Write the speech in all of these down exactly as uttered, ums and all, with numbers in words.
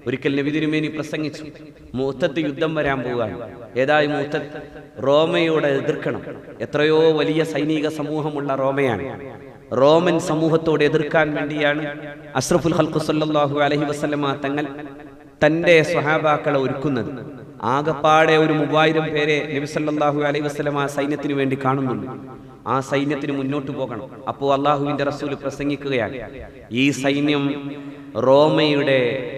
ഒരിക്കൽ നബി തിരുമേനി പ്രസംഗിച്ചു, മുഅ്തത്ത് യുദ്ധം വരാൻ പോവുകയാണ്. ഏതായി മുഅ്തത്ത്? റോമയോട് എതിർക്കണം. എത്രയോ വലിയ സൈനിക സമൂഹമുള്ള റോമയാണ്. റോമൻ സമൂഹത്തോട് എതിർക്കാൻ വേണ്ടിയാണ് അഷ്റഫുൽ ഖൽഖ് സല്ലല്ലാഹു അലൈഹി വസല്ലമ തങ്ങൾ തന്റെ സ്വഹാബാക്കളെ ഒരുക്കുന്നത്. ആകപ്പാടെ ഒരു മൂവായിരം പേരെ നബി സല്ലല്ലാഹു അലൈഹി വസല്ലമ ആ സൈന്യത്തിന് വേണ്ടി കാണുന്നുണ്ട്. ആ സൈന്യത്തിന് മുന്നോട്ട് പോകണം. അപ്പോൾ അള്ളാഹുവിന്റെ റസൂൽ പ്രസംഗിക്കുകയാണ്, ഈ സൈന്യം റോമയുടെ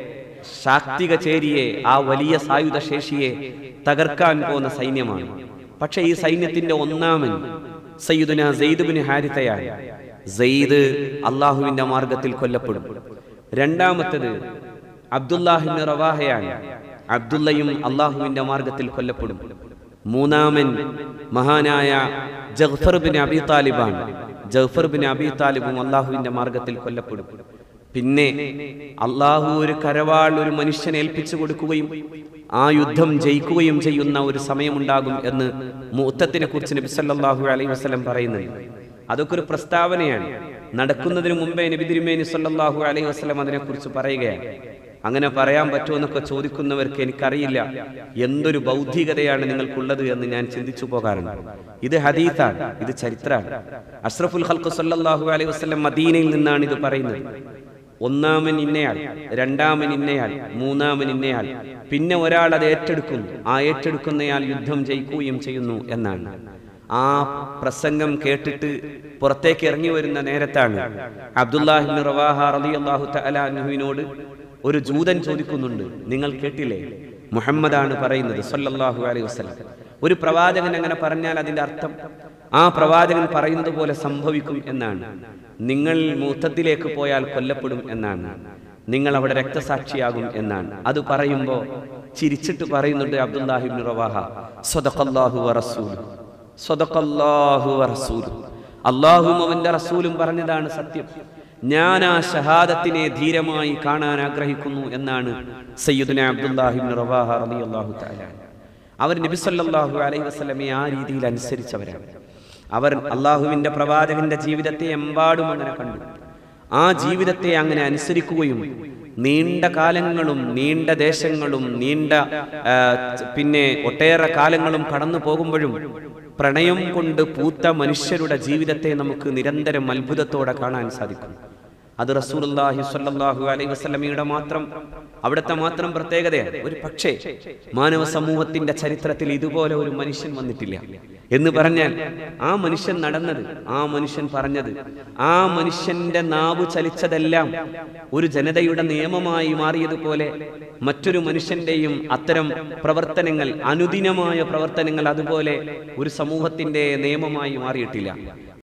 ശാക്തിക ചേരിയെ, ആ വലിയ സായുധ ശേഷിയെ തകർക്കാൻ പോകുന്ന സൈന്യമാണ്. പക്ഷെ ഈ സൈന്യത്തിന്റെ ഒന്നാമൻ സയ്യിദുനാ സെയ്ദ് ബിൻ ഹാരിതയാണ്. സെയ്ദ് അള്ളാഹുവിന്റെ മാർഗത്തിൽ കൊല്ലപ്പെടും. രണ്ടാമത്തേത് അബ്ദുല്ലാഹ് ഇബ്നു റവാഹയാണ്. അബ്ദുല്ലയും അള്ളാഹുവിന്റെ മാർഗത്തിൽ കൊല്ലപ്പെടും. മൂന്നാമൻ മഹാനായ ജഗ്ഫർ ബിൻ അബി താലിബാണ്. ജഗ്ഫർ ബിൻ അബി താലിബും അള്ളാഹുവിന്റെ മാർഗത്തിൽ കൊല്ലപ്പെടും. പിന്നെ അള്ളാഹു ഒരു കരവാൾ ഒരു മനുഷ്യനെ ഏൽപ്പിച്ചു കൊടുക്കുകയും ആ യുദ്ധം ജയിക്കുകയും ചെയ്യുന്ന ഒരു സമയമുണ്ടാകും എന്ന് മുഅ്തത്തിനെ കുറിച്ച് നബി സല്ലല്ലാഹു അലൈഹി വസല്ലം പറയുന്നുണ്ട്. അതൊക്കെ ഒരു പ്രസ്താവനയാണ്. നടക്കുന്നതിന് മുമ്പേ നബി തിരുമേനി സല്ലല്ലാഹു അലൈഹി വസല്ലം അതിനെക്കുറിച്ച് പറയുകയാണ്. അങ്ങനെ പറയാൻ പറ്റുമോ എന്നൊക്കെ ചോദിക്കുന്നവർക്ക് എനിക്കറിയില്ല, എന്തൊരു ബൗദ്ധികതയാണ് നിങ്ങൾക്കുള്ളത് എന്ന് ഞാൻ ചിന്തിച്ചു പോകാറുണ്ട്. ഇത് ഹദീസാണ്, ഇത് ചരിത്രമാണ്. അഷ്റഫുൽ ഖൽഖ് സല്ലല്ലാഹു അലൈഹി വസല്ലം മദീനയിൽ നിന്നാണ് ഇത് പറയുന്നത്. ഒന്നാമൻ ഇന്നയാൾ, രണ്ടാമൻ ഇന്നയാൾ, മൂന്നാമൻ ഇന്നയാൾ, പിന്നെ ഒരാൾ അത് ഏറ്റെടുക്കുന്നു. ആ ഏറ്റെടുക്കുന്നയാൾ യുദ്ധം ജയിക്കുകയും ചെയ്യുന്നു എന്നാണ്. ആ പ്രസംഗം കേട്ടിട്ട് പുറത്തേക്ക് ഇറങ്ങി വരുന്ന നേരത്താണ് അബ്ദുല്ലാഹ് ഇബ്നു റവാഹ റളിയല്ലാഹു തആല അൻഹുവിനോട് ഒരു ജൂതൻ ചോദിക്കുന്നുണ്ട്, നിങ്ങൾ കേട്ടില്ലേ, മുഹമ്മദാണ് പറയുന്നത് സല്ലല്ലാഹു അലൈഹി വസല്ലം. ഒരു പ്രവാചകൻ അങ്ങനെ പറഞ്ഞാൽ അതിന്റെ അർത്ഥം ആ പ്രവാചകൻ പറയുന്നത് പോലെ സംഭവിക്കും എന്നാണ്. നിങ്ങൾ മുഅ്തത്തിലേക്ക് പോയാൽ കൊല്ലപ്പെടും എന്നാണ്. നിങ്ങൾ അവിടെ രക്തസാക്ഷിയാകും എന്നാണ്. അത് പറയുമ്പോൾ ചിരിച്ചിട്ട് പറയുന്നുണ്ട് അബ്ദുല്ലാഹി ഇബ്നു റവാഹ, സദഖല്ലാഹു വറസൂലുഹു, സദഖല്ലാഹു വറസൂലുഹു, അല്ലാഹുവും അവന്റെ റസൂലും പറഞ്ഞതാണ് സത്യം. ഞാൻ ആ ഷഹാദത്തിനെ ധീരമായി കാണാൻ ആഗ്രഹിക്കുന്നു എന്നാണ് സയ്യിദുനാ അബ്ദുല്ലാഹി ഇബ്നു റവാഹ റളിയല്ലാഹു തആല. അവർ നബി സല്ലല്ലാഹു അലൈഹി വസല്ലമയെ ആ രീതിയിൽ അനുസരിച്ചവരാണ്. അവർ അള്ളാഹുവിന്റെ പ്രവാചകന്റെ ജീവിതത്തെ എമ്പാടും അങ്ങനെ കണ്ടു. ആ ജീവിതത്തെ അങ്ങനെ അനുസരിക്കുകയും നീണ്ട കാലങ്ങളും നീണ്ട ദേശങ്ങളും നീണ്ട പിന്നെ ഒട്ടേറെ കാലങ്ങളും കടന്നു പോകുമ്പോഴും പ്രണയം കൊണ്ട് പൂത്ത മനുഷ്യരുടെ ജീവിതത്തെ നമുക്ക് നിരന്തരം അത്ഭുതത്തോടെ കാണാൻ സാധിക്കും. അത് റസൂലുള്ളാഹി സ്വല്ലല്ലാഹു അലൈഹി വസല്ലമയുടെ മാത്രം അവിടുത്തെ മാത്രം പ്രത്യേകതയാണ്. ഒരു പക്ഷേ മാനവ സമൂഹത്തിന്റെ ചരിത്രത്തിൽ ഇതുപോലെ ഒരു മനുഷ്യൻ വന്നിട്ടില്ല എന്ന് പറഞ്ഞാൽ ആ മനുഷ്യൻ നടന്നത്, ആ മനുഷ്യൻ പറഞ്ഞത്, ആ മനുഷ്യന്റെ നാവ് ചലിച്ചതെല്ലാം ഒരു ജനതയുടെ നിയമമായി മാറിയതുപോലെ മറ്റൊരു മനുഷ്യന്റെയും അത്തരം പ്രവർത്തനങ്ങൾ, അനുദിനമായ പ്രവർത്തനങ്ങൾ അതുപോലെ ഒരു സമൂഹത്തിന്റെ നിയമമായി മാറിയിട്ടില്ല.